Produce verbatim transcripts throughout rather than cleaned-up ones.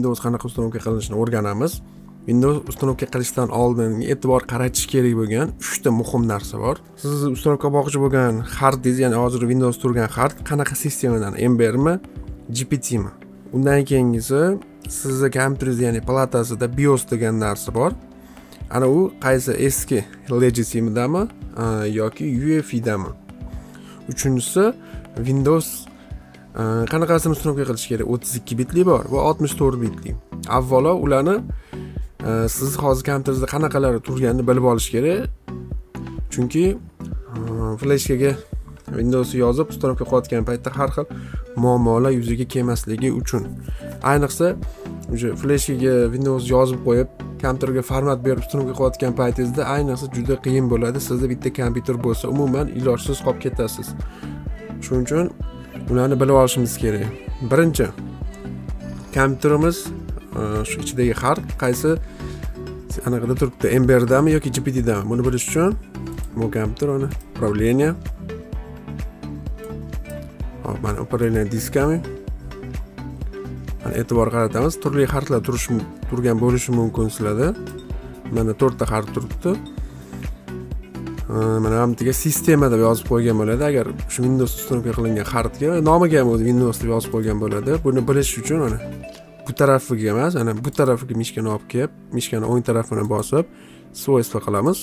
Windows qanaqa ustanovka qilinishini o'rganamiz. Windows ustanovka qilishdan oldin e'tibor qaratish kerak bo'lgan uchta muhim narsa bor. Siz ustanovka qilmoqchi bo'lgan hardingiz, ya'ni hozir Windows turgan hard qanaqa sistemadan, Ember mi, G P T mi? Undan keyingisi sizni kompyuteringiz, ya'ni platasida BIOS degan narsa bor. Ana u qaysi eski Legacy midami yoki U E F I dami? Uchinchisi Windows qanaqasini ustanovka qilish kerak? o'ttiz ikki bitli bor va oltmish to'rt bitli. Avvalo ularni siz hozir kompyuteringizda qanaqalari turganini bilib olish kerak. Chunki flashkaga Windows yozib ustanovka qilayotgan paytda har xil muammolar yuzaga kelmasligi uchun, ayniqsa o'sha flashkaga Windows yozib qo'yib kompyuterga format berib ustanovka qilayotgan paytingizda ayniqsa juda qiyin bo'ladi. Sizda bitta kompyuter bo'lsa, umuman ilojsiz qolib ketasiz. Shuning uchun ularni bilib olishimiz kerak. Birinchi, kompyuterimiz shu ichidagi hard qaysi anaqada turibdi, Emberdami yoki G P T'dami? Buni bilish uchun bu kompyuter uni upravlение. Hop, mana upravlение diskami. Mana e'tibor qaratamiz. Turli hardlar turish turgan bo'lishi mumkin sizlarda. Mana to'rtta hard turibdi. Mana hamtiga sistema deb yozib qo'ygan bo'ladi. Agar shu Windows ustanovka qilingan hardga nomiga ham o'zi Windows deb yozib qo'ygan bo'ladi. Buni bilish uchun mana bu tarafiga emas, ana bu tarafiga mishkani olib kelib, mishkani o'ng tarafini bosib, свойства qilamiz.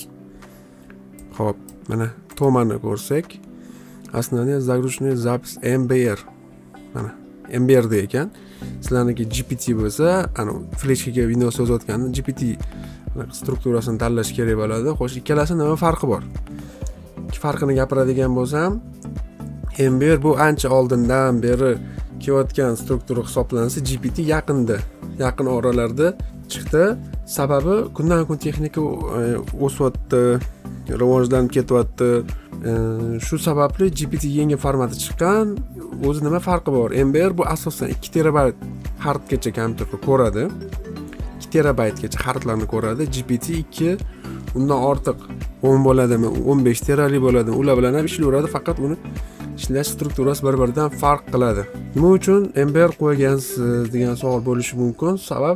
Xo'p, mana tomani ko'rsak, aslida загрузочный запись Ember. Mana Emberda ekan. Sizlarniki G P T bo'lsa, ana flashkaga Windows yozayotganda G P T strukturasini tanlash kerak bo'ladi. Xo'sh, ikkalasining nima farqi bor? Ikki farqini gapiradigan bo'lsam, Ember bu ancha oldindan beri kelayotgan struktura hisoblansa, G P T yaqinda, yaqin oralarda chiqdi. Sababi kundan kun texnika o'syapti, rivojlanib ketyapti. Shu sababli G P T yangi formati chiqqan. O'zi nima farqi bor? Ember bu asosan ikki terabayt hardgacha kompyuterni ko'radi. ikki terabaytgacha hardlarni ko'radi. G P T ikki, undan ortiq o'n bo'ladimi, o'n besh terali bo'ladimi, ular bilan ham ishlayveradi, faqat uni ishlash strukturasi bir-biridan farq qiladi. Nima uchun Ember qo'ygansiz degan savol bo'lishi mumkin. Sabab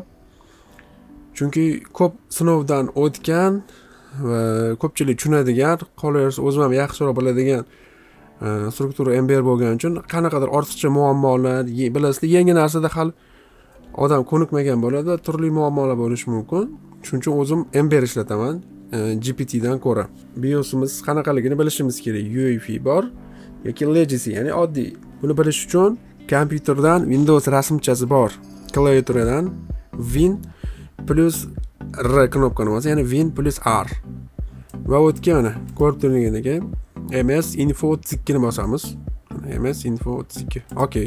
chunki ko'p sinovdan o'tgan va ko'pchilik tushunadigan, qolaversa o'zim ham yaxshiroq biladigan struktura Ember bo'lgani uchun qanaqadir ortiqcha muammolar, bilasizlar, yangi narsada hali odam ko'nikmagan bo'ladi, turli muammolar bo'lishi mumkin. Shuning uchun o'zim Ember ishlataman G P T'dan ko'ra. BIOSimiz qanaqaligini bilishimiz kerak. U E F I bor yoki Legacy, ya'ni oddiy. Buni bilish uchun kompyuterdan Windows rasmchasi bor. Klaviaturadan Win plus R knopkani bosasiz, ya'ni Win plus R. Va o'tga mana ko'rib turganingizdek M S Info o'ttiz ikki ni bosamiz. M S Info o'ttiz ikki. Okay.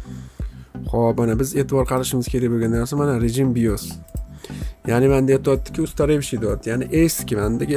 Xo'p, mana biz e'tibor qaratishimiz kerak bo'lgan narsa mana rejim BIOS. Ya'ni menda aytayaptiki, устаревший deyapti. Ya'ni eski mendagi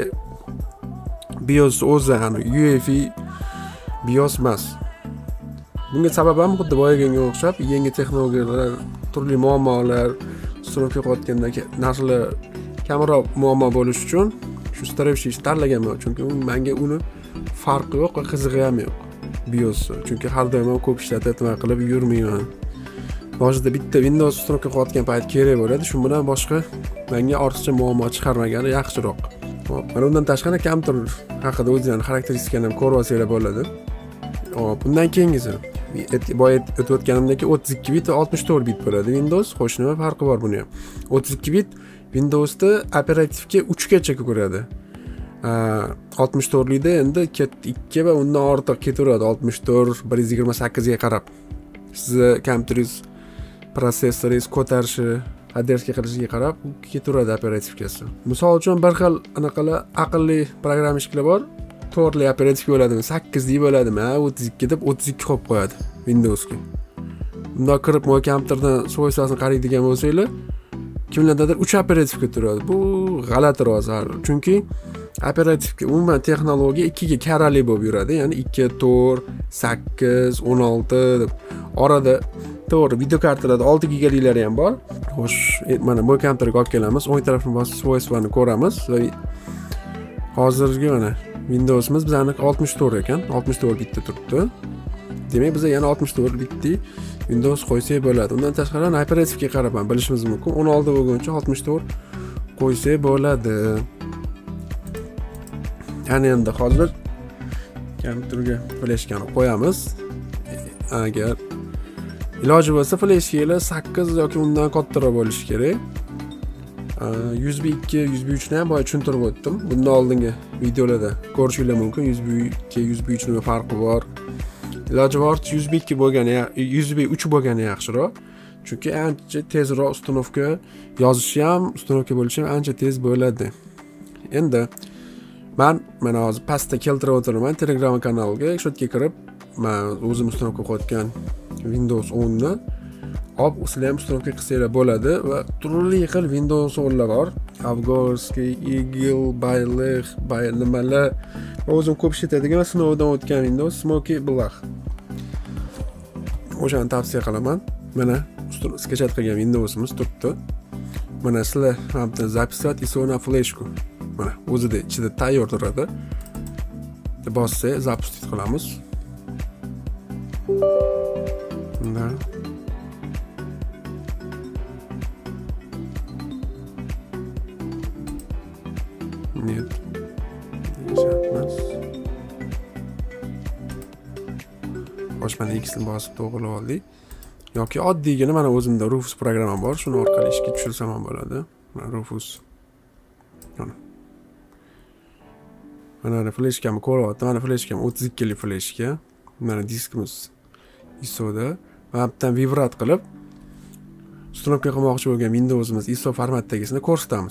BIOS o'zi, ya'ni U E F I BIOS emas. Bunga sabab ham xuddi boyaganga o'xshab, yangi texnologiyalar, turli muammolar, ustanovka qilayotgandagi narsalar kamroq muammo bo'lishi uchun shu устаревший tanlaganman. Chunki menga uni farqi yo'q va qizig'i ham yo'q BIOS. Chunki har doim ko'p ishlatib qilib yurmayman. Boshida bitta Windows ustanovka qilayotgan payt kerak bo'ladi. Shu bilan boshqa menga ortiqcha muammo chiqarmagani yaxshiroq. Hop, mana undan tashqari kompyuter haqida o'zining xarakteristikani ham ko'rib olsanglar bo'ladi. Hop, bundan keyingisi boya o'tayotganimdek o'ttiz ikki bit va oltmish to'rt bit bo'ladi Windows. Xo'sh, nima farqi bor buni ham? o'ttiz ikki bit Windowsda operativga uch gacha ko'radi. oltmish to'rt likda endi ikki va undan ortiq ketaveradi. oltmish to'rt, bir yuz yigirma sakkiz ga qarab. Sizni kompyuteringiz prosessoringiz ko'tarishi, haderska qilishiga qarab ketaveradi operativkasi. Misol uchun bir xil anaqalar aqlli programmishkalar bor. to'rtli operativka bo'ladimi, sakkiz lik bo'ladimi, o'ttiz ikki deb o'ttiz ikki qo'yib qo'yadi Windowsga. Bunda kirib mo'y kompyuterdan svoystvasini qaraydigan bo'lsanglar, kimlardadir uch operativka turadi. Bu g'alati rozar. Chunki operativka umuman texnologiya ikki ga karali bo'lib yuradi. Ya'ni ikki, to'rt, sakkiz, o'n olti deb orada to'g'ri video kartalarda olti gigaliklari ham bor. Xo'sh, mana bu kompyuterga olib kelamiz. O'ng tarafni bosib svoystvani ko'ramiz va hozirgi mana Windowsimiz bizning oltmish to'rt ekan, oltmish to'rt bitda turibdi. Demak, biz yana oltmish to'rt bitli Windows qo'ysak bo'ladi. Undan tashqari operativga qarab ham bilishimiz mumkin. o'n olti bo'lguncha oltmish to'rt qo'ysak bo'ladi. Ya'ni endi hozir kompyuterga fleshkani qo'yamiz. Agar iloji bo'lsa fleshkalar sakkiz yoki undan kattaroq bo'lishi kerak. yuz bir ikki, yuz bir uch ni ham boya tushuntirib o'tdim. Bundan oldingi videolarda ko'rishingiz mumkin. yuz bir ikki, yuz bir uch ning farqi bor. Iloji boricha yuz bir ikki bo'lgani, yuz bir uch bo'lgani yaxshiroq. Chunki ancha tezroq uстановка yozishi ham, uстановка bo'lishi ham ancha tez bo'ladi. Endi men mana hozir pastda keltirib o'tiraman Telegram kanaliga. Shu yerga kirib, men o'zim uстановка qilayotgan Windows o'n ni olib, sizlar ham uстановка qilsanglar bo'ladi va turli xil Windows o'nlar bor. Avgorskiy, Eagle, Bayliq, Bay nimalar. O'zim ko'p ishlatadigan sinovdan o'tgan Windows Smoky Black. O'shani tavsiya qilaman. Mana skachat qilgan Windowsimiz turibdi. Mana sizlar hamda zapisat iso na fleshku. Mana o'zida ichida tayyor turadi. Bossa запустить qilamiz. Bunda Net. Boshman X ni bosib to'g'rilab oldik. Yoki oddiygina mana o'zimda Rufus programmam bor, shuni orqali ishga tushirsam ham bo'ladi. Mana Rufus. Mana. Mana fleshkamni ko'ryapman. Mana fleshkam o'ttiz ikki lik fleshka. Mana diskimiz I S O da. Va bitta vibrat qilib uстановка qilmoqchi bo'lgan Windowsimiz I S O formatdagisini ko'rsatamiz.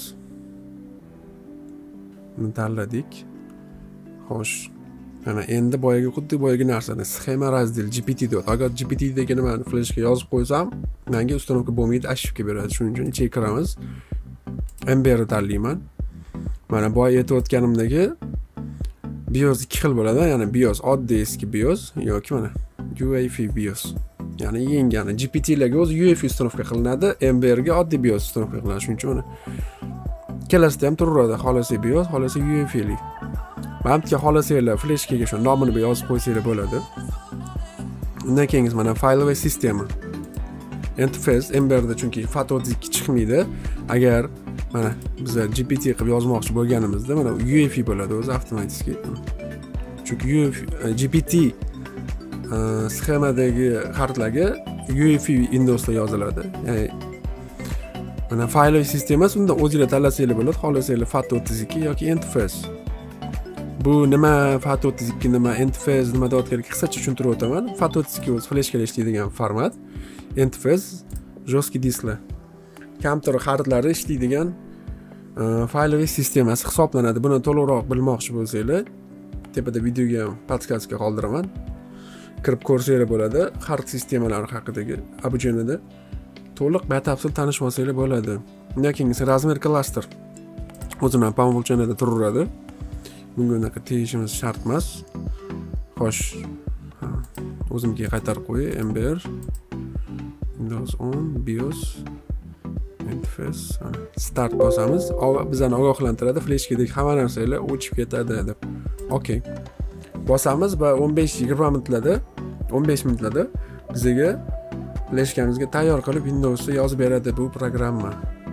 Buni tanladik. Xo'sh. Mana endi boyaga xuddi boyaga narsani sxema razdel G P T deyapti. Agar G P T degani men fleshga yozib qo'ysam, menga uстановка bo'lmaydi, ошибка beradi. Shuning uchun ichiga kiramiz. M B R tanlayman. Mana boya aytayotganimdagi BIOS ikki xil bo'ladi. Ya'ni BIOS oddiy eski BIOS yoki mana U E F I BIOS. Ya'ni yengani G P T larga o'zi U E F I uстановка qilinadi, M B R ga oddiy BIOS uстановка qilinadi. Shuning uchun mana ikkalasida ham turaveradi. Xolasi BIOS, xolasi U E F I lik. Manimcha xohlasanglar fleshkaga shu nomini yozib qo'ysanglar bo'ladi. Undan keyin mana fayl va sistema. Interface M B R da chunki FAT o'ttiz ikki chiqmaydi. Agar mana biz G P T qilib yozmoqchi bo'lganimizda mana U E F I bo'ladi o'zi avtomatik. Chunki U E F I G P T sxemadagi xartlarga U E F I Windowsda yoziladi. Ya'ni mana fayl va sistema unda o'zingizlar tanlasanglar bo'ladi. Xohlasanglar FAT o'ttiz ikki yoki interface. Bu nima FAT o'ttiz ikki nima, interface nima deyotganini qisqacha tushuntirib o'taman. FAT o'ttiz ikki o'zi fleshkaga ishlaydigan format. Interface жесткий disklar. Kompyuter xaritlari ishlaydigan fayloviy sistemasi hisoblanadi. Buni to'liqroq bilmoqchi bo'lsanglar, tepada videoga ham podkastga qoldiraman. Kirib ko'rsanglar bo'ladi. Xarit sistemalari haqidagi obujernida to'liq batafsil tanishib olsanglar bo'ladi. Undan keyin razmer klaster o'zidan pomolchanada turaveradi. Bunga unaqa tegishimiz shart emas. Xo'sh. O'zimga qaytarib qo'yay. M B R Windows o'n BIOS interface start bosamiz. Bizani ogohlantiradi, fleshkadagi hamma narsalar o'chib ketadi deb. Okay. Bosamiz va o'n besh yigirma minutlarda, o'n besh minutlarda bizga fleshkamizga tayyor qilib Windowsda yozib beradi bu programma.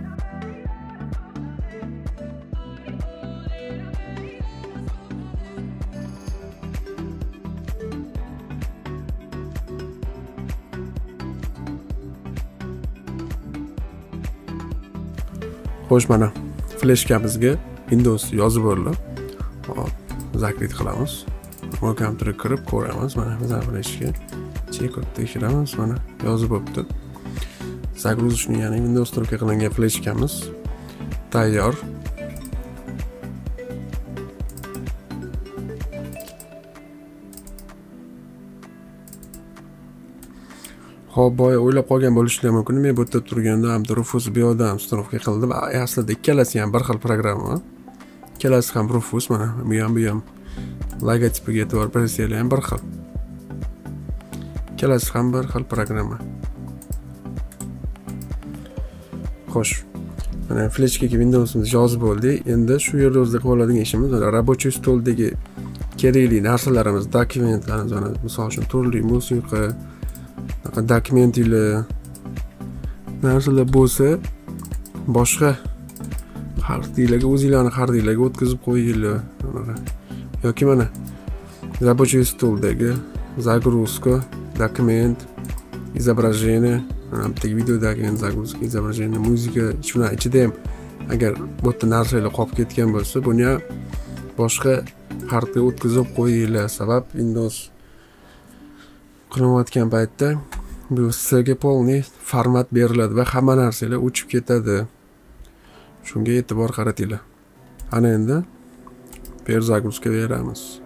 Xo'sh, mana fleshkamizga Windows yozib bo'ldi. Hop, zakrit qilamiz. Kompyuterga kirib ko'ramiz. Mana biz fleshga chek qilib tekshiramiz. Mana yozib bo'libdi. Загрузочный, ya'ni Windows uстановка qilingan fleshkamiz tayyor. Xo'p, boya o'ylab qolgan bo'lishlari mumkin. Men bu yerda turganda ham Rufus bu yoqda ham uстановка qildim. Aslida ikkalasi ham bir xil programma. Ikkalasi ham Rufus, mana bu ham bu ham logotipiga e'tibor bersanglar ham bir xil. Ikkalasi ham bir xil programma. Xo'sh. Mana fleshkaga Windowsimiz yozib bo'ldi. Endi shu yerda o'zida qiladigan ishimiz mana рабочий stoldagi kerakli narsalarimiz, dokumentlarimiz, mana misol uchun turli musiqa bunaqa dokumentinglar narsalar bo'lsa, boshqa xartinglarga o'zinglarni xartinglarga o'tkazib qo'yinglar. Yoki mana рабочий stoldagi загрузка, dokument, изображение, bitta videodagi загрузка, изображение, muzika, shuna ichida ham agar bu yerda narsalar qolib ketgan bo'lsa, buni ham boshqa kartaga o'tkazib qo'yinglar. Sabab Windows qilinayotgan paytda bu sizga полный format beriladi va hamma narsalar o'chib ketadi. Shunga e'tibor qaratinglar. Ana endi перезагрузка beramiz.